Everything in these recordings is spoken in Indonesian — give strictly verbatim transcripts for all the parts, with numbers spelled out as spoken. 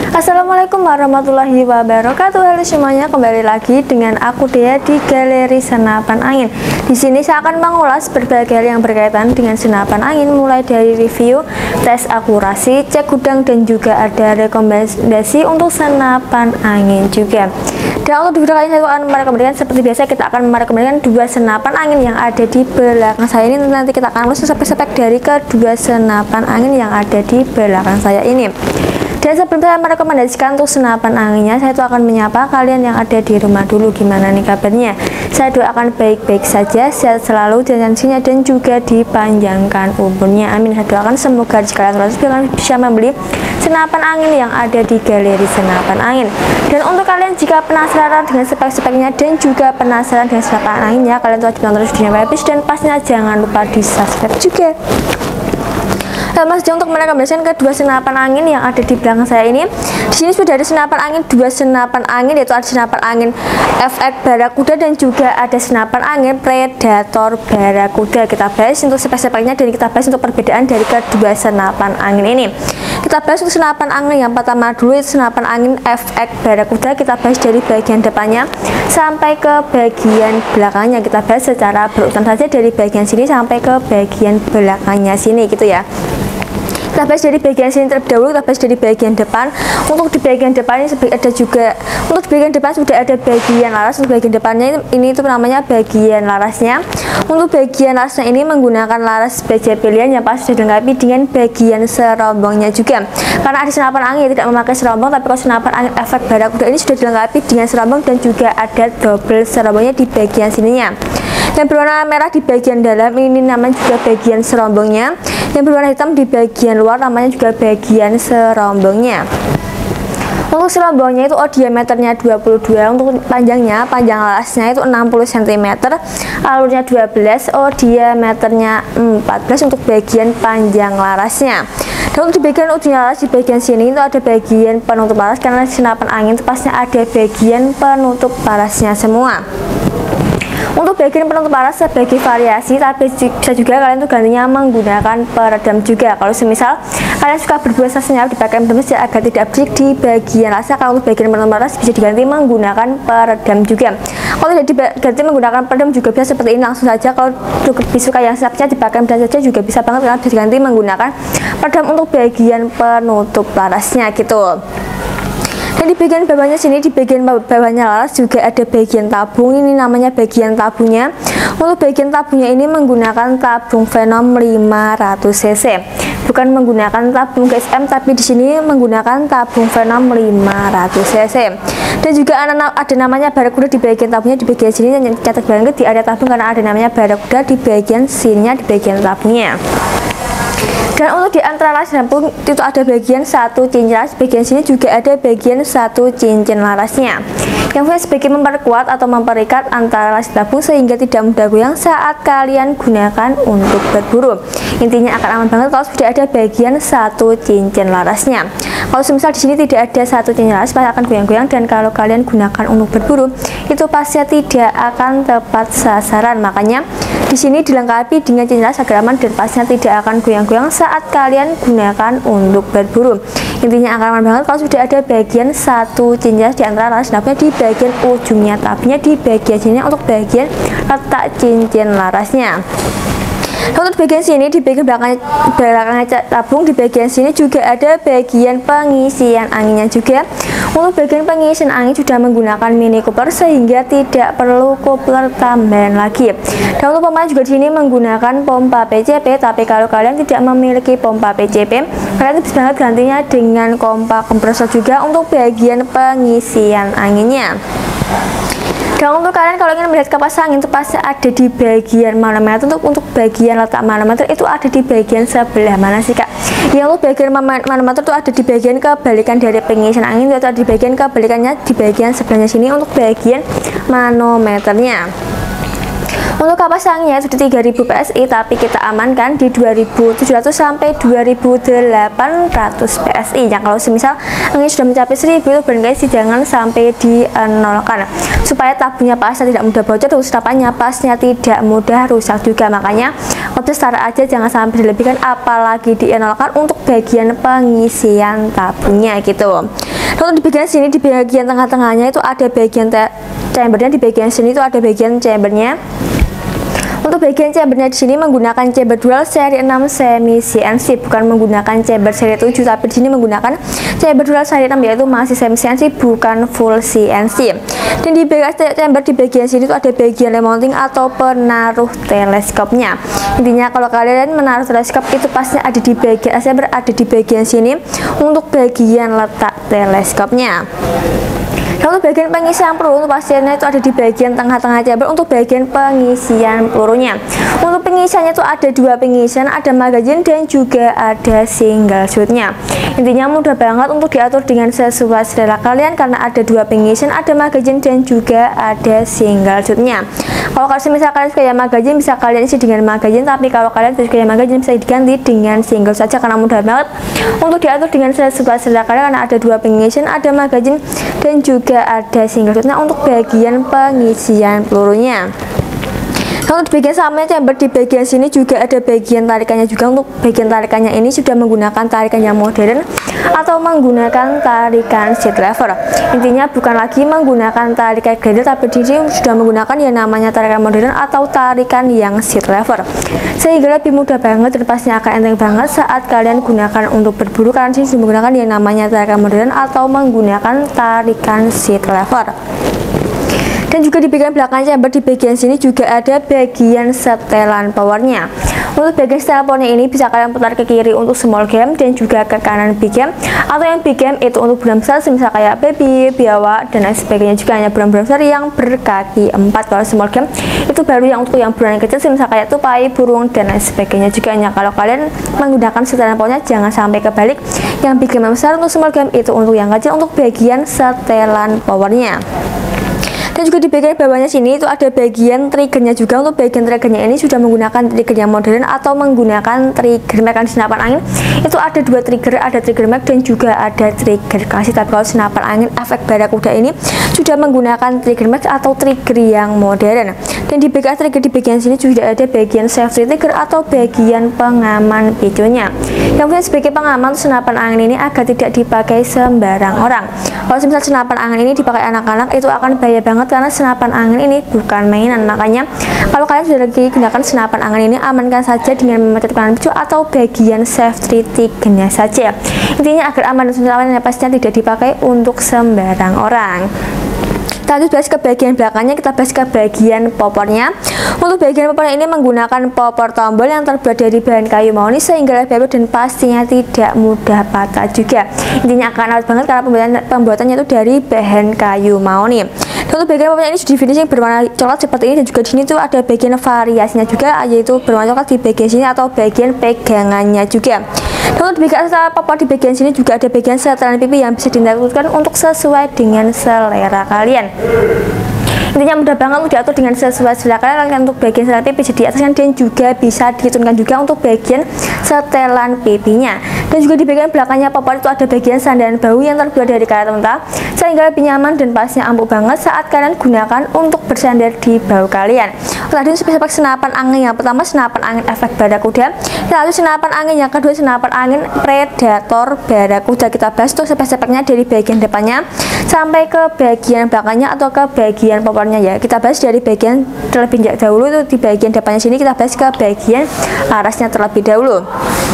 Assalamualaikum warahmatullahi wabarakatuh. Halo semuanya, kembali lagi dengan aku Dea di Galeri Senapan Angin. Di sini saya akan mengulas berbagai hal yang berkaitan dengan senapan angin, mulai dari review, tes akurasi, cek gudang, dan juga ada rekomendasi untuk senapan angin juga. Dan untuk di video kali ini saya akan merekomendasikan, seperti biasa kita akan merekomendasikan dua senapan angin yang ada di belakang saya ini. Nanti kita akan melihat spek-spek dari kedua senapan angin yang ada di belakang saya ini. Dan sebelum saya merekomendasikan untuk senapan anginnya, saya tuh akan menyapa kalian yang ada di rumah dulu. Gimana nih kabarnya? Saya doakan baik-baik saja, sehat selalu dan tensinya, dan juga dipanjangkan umurnya. Amin. Saya doakan semoga jika kalian bisa membeli senapan angin yang ada di Galeri Senapan Angin. Dan untuk kalian jika penasaran dengan spek-speknya dan juga penasaran dengan senapan anginnya, kalian tuh wajib nonton videonya habis, dan pastinya jangan lupa di subscribe juga. Nah, Mas, untuk merekomendasikan kedua senapan angin yang ada di belakang saya ini, di sini sudah ada senapan angin, dua senapan angin, yaitu ada senapan angin F X Barakuda dan juga ada senapan angin Predator Barakuda. Kita bahas untuk spek-speknya dan kita bahas untuk perbedaan dari kedua senapan angin ini. Kita bahas untuk senapan angin yang pertama dulu, itu senapan angin F X Barakuda. Kita bahas dari bagian depannya sampai ke bagian belakangnya. Kita bahas secara berurutan saja dari bagian sini sampai ke bagian belakangnya sini gitu ya. Kita bahas dari bagian sini terlebih dahulu, kita bahas dari bagian depan. Untuk di bagian depan ini ada juga, untuk di bagian depan sudah ada bagian laras. Untuk bagian depannya ini, ini itu namanya bagian larasnya. Untuk bagian larasnya ini menggunakan laras B J pilihan yang pasti sudah dilengkapi dengan bagian serombongnya juga. Karena ada senapan angin yang tidak memakai serombong, tapi kalau senapan angin F X Barakuda ini sudah dilengkapi dengan serombong dan juga ada double serombongnya di bagian sininya. Yang berwarna merah di bagian dalam ini namanya juga bagian serombongnya. Yang berwarna hitam di bagian luar namanya juga bagian serombongnya. Untuk serombongnya itu oh, diameternya dua puluh dua, untuk panjangnya, panjang larasnya itu enam puluh sentimeter, alurnya dua belas, oh diameternya empat belas untuk bagian panjang larasnya. Dan untuk di bagian ujung laras di bagian sini itu ada bagian penutup laras, karena senapan angin itu pasti ada bagian penutup larasnya semua. Untuk bagian penutup laras sebagai variasi, tapi bisa juga kalian tuh gantinya menggunakan peredam juga. Kalau semisal kalian suka berbuat senyap dipakai peredam agar tidak berisik di bagian larasnya, kalau untuk bagian penutup laras bisa diganti menggunakan peredam juga. Kalau tidak diganti menggunakan peredam juga bisa seperti ini langsung saja. Kalau lebih suka yang siapnya dipakai peredam saja juga bisa banget, karena bisa diganti menggunakan peredam untuk bagian penutup larasnya gitu. Dan di bagian bawahnya sini, di bagian bawahnya laras juga ada bagian tabung, ini namanya bagian tabungnya. Untuk bagian tabungnya ini menggunakan tabung Venom lima ratus cc, bukan menggunakan tabung G S M, tapi di sini menggunakan tabung Venom lima ratus cc. Dan juga ada, ada namanya Barakuda di bagian tabungnya di bagian sini, yang catat banget di area tabung karena ada namanya Barakuda di bagian sininya di bagian tabungnya. Dan untuk di antara laras dan tabung itu ada bagian satu cincin laras, bagian sini juga ada bagian satu cincin larasnya, yang fungsinya sebagai memperkuat atau memperikat antara laras tabung sehingga tidak mudah goyang saat kalian gunakan untuk berburu. Intinya akan aman banget kalau sudah ada bagian satu cincin larasnya. Kalau semisal di sini tidak ada satu cincin laras, pasti akan goyang-goyang, dan kalau kalian gunakan untuk berburu itu pasti tidak akan tepat sasaran. Makanya di sini dilengkapi dengan cincin laras agar aman dan pastinya tidak akan goyang-goyang saat kalian gunakan untuk berburu. Intinya akan aman banget kalau sudah ada bagian satu cincin laras di antara laras tabungnya di bagian ujungnya tabungnya di bagian sini untuk bagian letak cincin larasnya. Untuk bagian sini di bagian belakang belakangnya tabung di bagian sini juga ada bagian pengisian anginnya juga. Untuk bagian pengisian angin sudah menggunakan mini coupler sehingga tidak perlu coupler tambahan lagi. Dan untuk pompa juga di sini menggunakan pompa P C P, tapi kalau kalian tidak memiliki pompa P C P, kalian bisa banget gantinya dengan pompa kompresor juga untuk bagian pengisian anginnya. Dan untuk kalian kalau ingin melihat kipas angin itu pasti ada di bagian manometer. Untuk untuk bagian letak manometer itu ada di bagian sebelah mana sih kak? Yang untuk bagian manometer itu ada di bagian kebalikan dari pengisian angin, itu ada di bagian kebalikannya di bagian sebelahnya sini untuk bagian manometernya. Untuk kapasitasnya sudah tiga ribu P S I, tapi kita amankan di dua ribu tujuh ratus sampai dua ribu delapan ratus P S I. Yang kalau semisal angin sudah mencapai seribu itu barangkali sih jangan sampai di nolkan, supaya tabungnya pasnya tidak mudah bocor, terus napasnya pasnya tidak mudah rusak juga. Makanya opsi setara aja, jangan sampai dilebihkan apalagi di nolkan untuk bagian pengisian tabungnya gitu. Untuk di bagian sini, di bagian tengah-tengahnya itu ada bagian chambernya, di bagian sini itu ada bagian chambernya. Untuk bagian chambernya di sini menggunakan chamber dual seri enam semi C N C, bukan menggunakan chamber seri tujuh, tapi di sini menggunakan chamber dual seri enam, yaitu masih semi C N C bukan full C N C. Dan di bagian chamber di bagian sini itu ada bagian mounting atau penaruh teleskopnya. Intinya kalau kalian menaruh teleskop itu pasti ada di bagian chamber, ada di bagian sini untuk bagian letak teleskopnya. Kalau bagian pengisian peluru untuk pastinya itu ada di bagian tengah-tengah chamber untuk bagian pengisian pelurunya. Untuk pengisiannya itu ada dua pengisian, ada magazine dan juga ada single shootnya. Intinya mudah banget untuk diatur dengan sesuai selera kalian karena ada dua pengisian, ada magazine dan juga ada single shootnya. Kalau kalian misalkan kayak magazine bisa kalian isi dengan magazine, tapi kalau kalian kayak magazine bisa diganti dengan single saja karena mudah banget untuk diatur dengan sesuai selera kalian karena ada dua pengisian, ada magazine dan juga ada single shootnya untuk bagian pengisian pelurunya. Kalau di bagian sama chamber di bagian sini juga ada bagian tarikannya juga. Untuk bagian tarikannya ini sudah menggunakan tarikan yang modern atau menggunakan tarikan seat lever. Intinya bukan lagi menggunakan tarikan grinder, tapi di sini sudah menggunakan yang namanya tarikan modern atau tarikan yang seat lever, sehingga lebih mudah banget dan pastinya akan enteng banget saat kalian gunakan untuk berburu karena sini sudah menggunakan yang namanya tarikan modern atau menggunakan tarikan seat lever. Dan juga di bagian belakang chamber di bagian sini juga ada bagian setelan powernya. Untuk bagian setelan powernya ini bisa kalian putar ke kiri untuk small game dan juga ke kanan big game, atau yang big game itu untuk bulan besar misal kayak baby, biawak dan lain sebagainya, juga hanya bulan besar yang berkaki empat. Kalau small game itu baru yang untuk yang bulan kecil misal kayak tupai, burung dan lain sebagainya. Juga hanya kalau kalian menggunakan setelan powernya jangan sampai kebalik, yang big game yang besar untuk small game itu untuk yang kecil untuk bagian setelan powernya. Dan juga di bagian bawahnya sini itu ada bagian triggernya juga. Untuk bagian triggernya ini sudah menggunakan trigger yang modern atau menggunakan trigger mekanik senapan angin. Itu ada dua trigger, ada trigger mag dan juga ada trigger kasih. Tapi kalau senapan angin efek barakuda ini sudah menggunakan trigger mag atau trigger yang modern. Dan di bagian trigger di bagian sini juga ada bagian safety trigger atau bagian pengaman picunya. Yang punya sebagai pengaman senapan angin ini agar tidak dipakai sembarang orang. Kalau misalnya senapan angin ini dipakai anak-anak itu akan bahaya banget karena senapan angin ini bukan mainan. Makanya kalau kalian sudah lagi gunakan senapan angin ini, amankan saja dengan memencet pengaman picu atau bagian safety triggernya saja. Intinya agar aman dan senapan pastinya tidak dipakai untuk sembarang orang. Kita bahas ke bagian belakangnya, kita bahas ke bagian popornya. Untuk bagian popornya ini menggunakan popor tombol yang terbuat dari bahan kayu mahoni sehingga lebih halus dan pastinya tidak mudah patah juga. Intinya akan halus banget karena pembuatan, pembuatannya itu dari bahan kayu mahoni. Dan untuk bagian popornya ini di finishing berwarna coklat seperti ini, dan juga di sini tuh ada bagian variasinya juga, yaitu berwarna coklat di bagian sini atau bagian pegangannya juga. Dan untuk bagian popor di bagian sini juga ada bagian setelan pipi yang bisa ditentukan untuk sesuai dengan selera kalian. Intinya mudah banget untuk diatur dengan sesuai selera kalian. Untuk bagian setelan pipi bisa diataskan dan juga bisa diturunkan juga untuk bagian setelan pipinya. Dan juga di bagian belakangnya popor itu ada bagian sandaran bahu yang terbuat dari karet mentah sehingga lebih nyaman dan pastinya empuk banget saat kalian gunakan untuk bersandar di bahu kalian. Tadi spek senapan angin yang pertama senapan angin efek barakuda, lalu senapan angin yang kedua senapan angin predator barakuda. Kita bahas tuh spek-speknya dari bagian depannya sampai ke bagian belakangnya atau ke bagian popornya ya. Kita bahas dari bagian terlebih dahulu, itu di bagian depannya sini kita bahas ke bagian larasnya terlebih dahulu.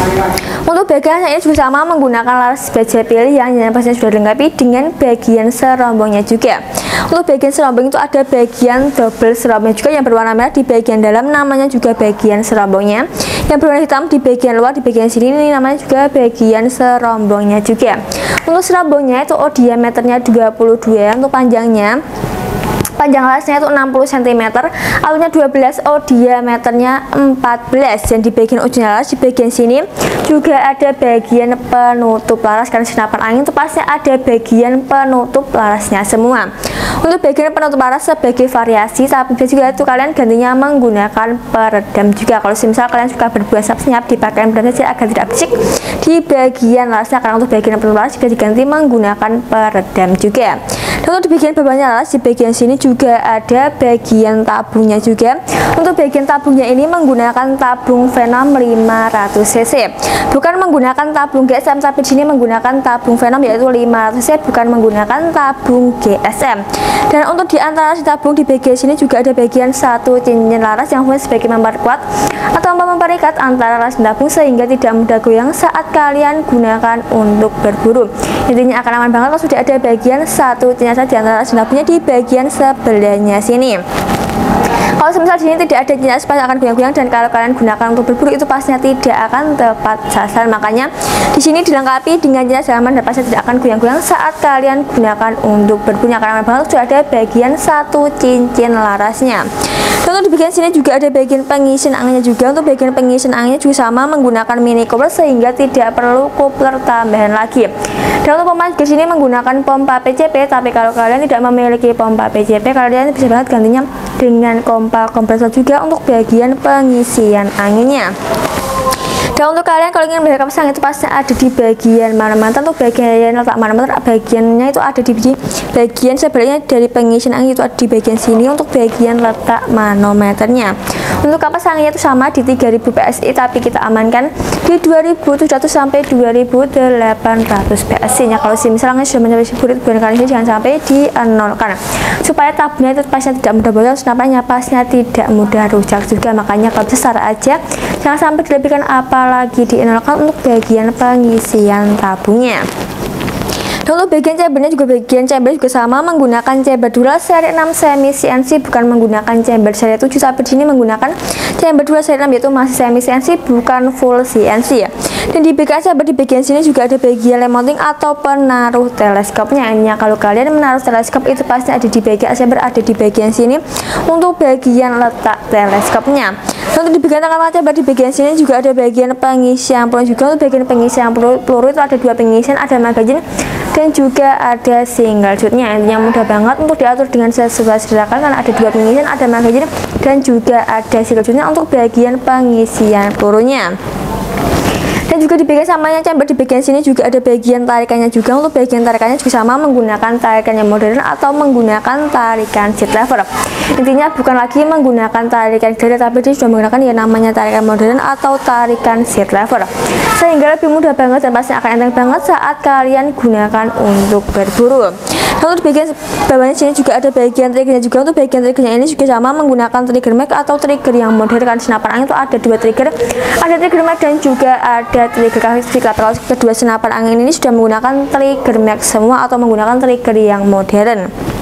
Untuk bagian ini juga sama menggunakan laras baja pilih yang pastinya sudah dilengkapi dengan bagian serombongnya juga. Untuk bagian serombong itu ada bagian double serombong juga yang berwarna merah di bagian dalam, namanya juga bagian serombongnya. Yang berwarna hitam di bagian luar di bagian sini ini namanya juga bagian serombongnya juga. Untuk serombongnya itu oh diameternya dua puluh dua, untuk panjangnya panjang lasnya itu enam puluh sentimeter, alurnya dua belas, oh diameternya empat belas. Dan di bagian ujung laras di bagian sini juga ada bagian penutup laras karena senapan angin itu pasti ada bagian penutup larasnya semua. Untuk bagian penutup laras sebagai variasi, tapi bisa juga itu kalian gantinya menggunakan peredam juga. Kalau misal kalian suka berbuat senyap dipakai peredam saja agar tidak berisik di bagian larasnya, karena untuk bagian penutup laras bisa diganti menggunakan peredam juga. Dan untuk di bagian bawahnya laras, di bagian sini juga ada bagian tabungnya juga. Untuk bagian tabungnya ini menggunakan tabung Venom lima ratus cc, bukan menggunakan tabung G S M, tapi di sini menggunakan tabung Venom yaitu lima ratus cc, bukan menggunakan tabung G S M. Dan untuk di antara si tabung di bagian sini juga ada bagian satu cincin laras yang fungsi sebagai memperkuat atau memperikat antara laras dan tabung sehingga tidak mudah goyang saat kalian gunakan untuk berburu. Intinya akan aman banget kalau sudah ada bagian satu cincin laras di antara laras dan tabungnya di bagian sebelahnya sini. Kalau semisal di sini tidak ada jenis pasti akan goyang-goyang, dan kalau kalian gunakan untuk berburu itu pastinya tidak akan tepat sasaran. Makanya di sini dilengkapi dengan jenis halaman dan pasti tidak akan goyang-goyang saat kalian gunakan untuk berburu. Karena memang sudah ada bagian satu cincin larasnya. Dan untuk di bagian sini juga ada bagian pengisian anginnya juga. Untuk bagian pengisian anginnya juga sama menggunakan mini coupler sehingga tidak perlu coupler tambahan lagi. Dan untuk pompa di sini menggunakan pompa P C P, tapi kalau kalian tidak memiliki pompa P C P, kalian bisa banget gantinya dengan pompa kompresor juga untuk bagian pengisian anginnya. Dan untuk kalian kalau ingin melihat kipas angin itu pasti ada di bagian mana-mana. Untuk bagian letak mana-mana, bagiannya itu ada di bagian sebelahnya dari pengisian angin, itu ada di bagian sini untuk bagian letak manometernya. Untuk kipas anginnya itu sama di tiga ribu P S I, tapi kita amankan di dua ribu tujuh ratus sampai dua ribu delapan ratus P S I nya. Kalau si misalnya sudah mencapai sepuluh ribu kali ini jangan sampai di nolkan supaya tabungnya itu pasnya tidak mudah bocor, senapannya pasnya tidak mudah rusak juga. Makanya kalau bisa secara aja jangan sampai dilebihkan apalagi di nolkan untuk bagian pengisian tabungnya. Dan untuk bagian chambernya juga bagian chamber juga sama menggunakan chamber dual seri enam semi C N C, bukan menggunakan chamber seri tujuh, tapi di sini menggunakan chamber dual seri enam yaitu masih semi C N C bukan full C N C ya. Dan di bagian chamber di bagian sini juga ada bagian lem mounting atau penaruh teleskopnya. Ini kalau kalian menaruh teleskop itu pasti ada di bagian chamber, ada di bagian sini untuk bagian letak teleskopnya. Dan untuk di bagian tengah chamber di bagian sini juga ada bagian pengisian peluru juga. Untuk bagian pengisian peluru, peluru itu ada dua pengisian, ada magazine dan juga ada single shootnya. Intinya mudah banget untuk diatur dengan sesuai selera karena ada dua pengisian, ada magazine dan juga ada single shootnya untuk bagian pengisian pelurunya. Dan juga di bagian samanya chamber di bagian sini juga ada bagian tarikannya juga. Untuk bagian tarikannya juga sama menggunakan tarikan yang modern atau menggunakan tarikan seat lever. Intinya bukan lagi menggunakan tarikan jari, tapi dia sudah menggunakan yang namanya tarikan modern atau tarikan seat lever, sehingga lebih mudah banget dan pasti akan enteng banget saat kalian gunakan untuk berburu. Lalu di bagian bawahnya sini juga ada bagian triggernya juga. Untuk bagian triggernya ini juga sama menggunakan trigger mag atau trigger yang modern. Kan senapan angin itu ada dua trigger, ada trigger mag dan juga ada trigger klasik. Kalau kedua senapan angin ini sudah menggunakan trigger mag semua atau menggunakan trigger yang modern.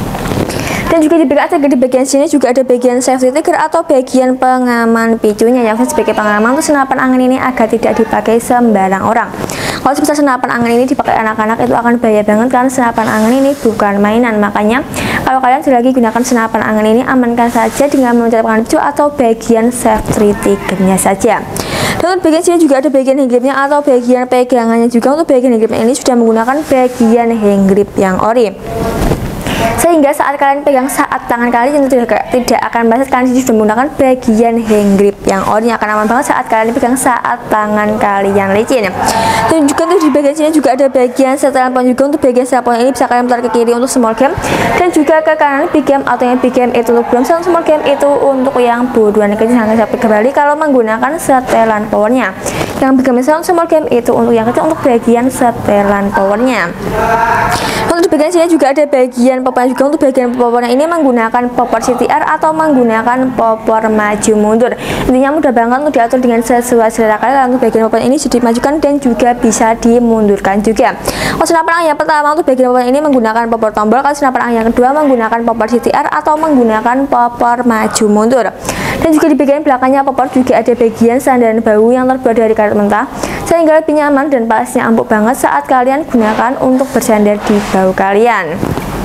Dan juga di bagian trigger di bagian sini juga ada bagian safety trigger atau bagian pengaman picunya. Yang sebagai pengaman untuk senapan angin ini agar tidak dipakai sembarang orang. Kalau bisa senapan angin ini dipakai anak-anak itu akan bahaya banget karena senapan angin ini bukan mainan. Makanya kalau kalian sudah lagi gunakan senapan angin ini, amankan saja dengan mencapkan picu atau bagian safety triggernya saja. Dan untuk bagian sini juga ada bagian hand gripnya atau bagian pegangannya juga. Untuk bagian hand gripnya ini sudah menggunakan bagian hand grip yang ori, sehingga saat kalian pegang saat tangan kalian itu tidak, tidak akan basah karena sudah menggunakan bagian hand grip yang ori, akan aman banget saat kalian pegang saat tangan kalian licin. Dan juga untuk di bagian sini juga ada bagian setelan pon juga. Untuk bagian setelan pon ini bisa kalian putar ke kiri untuk small game dan juga ke kanan big game, atau yang big game itu untuk belum, small game itu untuk yang buruan kecil. Sangat sampai kembali kalau menggunakan setelan powernya. Yang big game small game itu untuk yang kecil untuk bagian setelan powernya. Untuk di bagian sini juga ada bagian popor juga. Untuk bagian popornya ini menggunakan popor C T R atau menggunakan popor maju mundur. Intinya mudah banget untuk diatur dengan sesuai selera kalian. Untuk bagian popor ini sudah dimajukan dan juga bisa dimundurkan juga. Kalau senapan angin yang pertama untuk bagian popor ini menggunakan popor tombol. Kalau senapan angin yang kedua menggunakan popor C T R atau menggunakan popor maju mundur. Dan juga di bagian belakangnya popor juga ada bagian sandaran bahu yang terbuat dari karet mentah, sehingga lebih nyaman dan pastinya empuk banget saat kalian gunakan untuk bersandar di bahu kalian.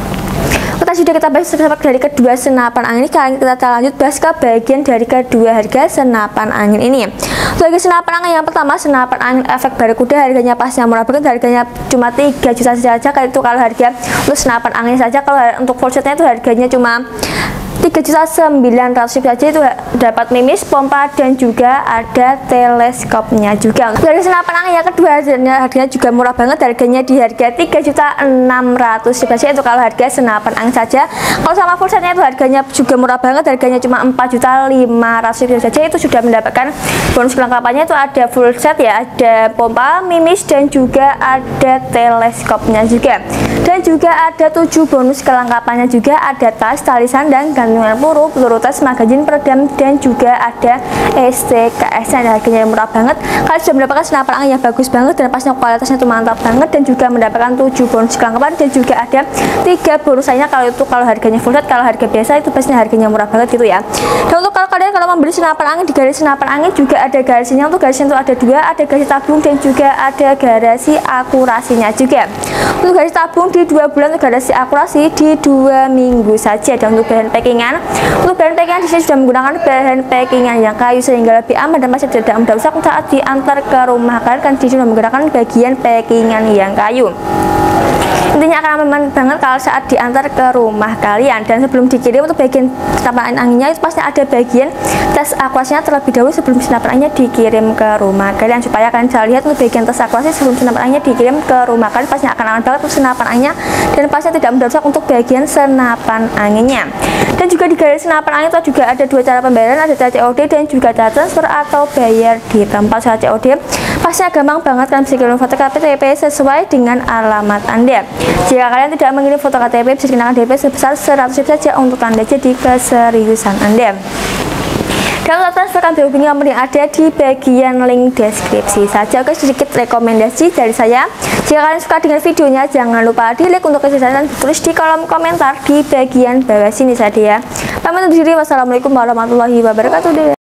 Kita sudah kita bahas dari kedua senapan angin ini. Kali kita lanjut bahas ke bagian dari kedua harga senapan angin ini. Untuk harga senapan angin yang pertama, senapan angin efek Barakuda, harganya pasnya murah banget, harganya cuma tiga juta saja. Kayak itu kalau harga untuk senapan angin saja. Kalau untuk full setnya itu harganya cuma tiga juta sembilan ratus ribu saja, itu dapat mimis, pompa, dan juga ada teleskopnya juga. Dari senapan angin yang kedua, harganya, harganya juga murah banget, harganya di harga tiga juta enam ratus ribu saja, itu kalau harga senapan angin saja. Kalau sama full setnya itu harganya juga murah banget, harganya cuma empat juta lima ratus ribu saja, itu sudah mendapatkan bonus kelengkapannya. Itu ada full set ya, ada pompa, mimis, dan juga ada teleskopnya juga. Dan juga ada tujuh bonus kelengkapannya juga, ada tas, tali sandang, gantungan peluru, peluru tes, magazin peredam, dan juga ada S T K S nya. Harganya murah banget. Kalian sudah mendapatkan senapan angin yang bagus banget dan pasnya kualitasnya itu mantap banget, dan juga mendapatkan tujuh bonus kelengkapan, dan juga ada tiga bonus lainnya. Kalau itu kalau harganya full set, kalau harga biasa itu pastinya harganya murah banget gitu ya. Dan untuk kalau kalian kalau membeli senapan angin, di garis senapan angin juga ada garasinya. Untuk garasinya itu ada dua, ada garasi tabung dan juga ada garasi akurasinya juga. Untuk garasi tabung di dua bulan, untuk garasi akurasi di dua minggu saja. Dan untuk bahan packingan, untuk bahan packingan di sini sudah menggunakan bahan packingan yang kayu sehingga lebih aman dan masih tidak mudah rusak saat diantar ke rumah kalian, kan di sini sudah menggunakan bagian packingan yang kayu. Intinya akan aman banget kalau saat diantar ke rumah kalian. Dan sebelum dikirim untuk bagian senapan anginnya itu pasti ada bagian tes akurasinya terlebih dahulu sebelum senapan anginnya dikirim ke rumah kalian, supaya kalian bisa lihat untuk bagian tes akurasi sebelum senapan anginnya dikirim ke rumah kalian. Pasti akan aman banget untuk senapan anginnya dan pasti tidak mudah rusak untuk bagian senapan anginnya. Dan juga di garis senapan angin itu juga ada dua cara pembayaran, ada cara C O D dan juga cara transfer atau bayar di tempat. Cara C O D pastinya gampang banget, kalian bisa kirim foto K T P sesuai dengan alamat Anda. Jika kalian tidak mengirim foto K T P, bisa dikenakan D P sebesar seratus ribu saja untuk tanda jadi keseriusan Anda. Dan untuk transfer kalian hubungi nomor yang ada di bagian link deskripsi saja. Oke, sedikit rekomendasi dari saya. Jika kalian suka dengan videonya, jangan lupa di like untuk kesehatan, tulis di kolom komentar di bagian bawah sini saja ya. Pamit undur diri, wassalamualaikum warahmatullahi wabarakatuh.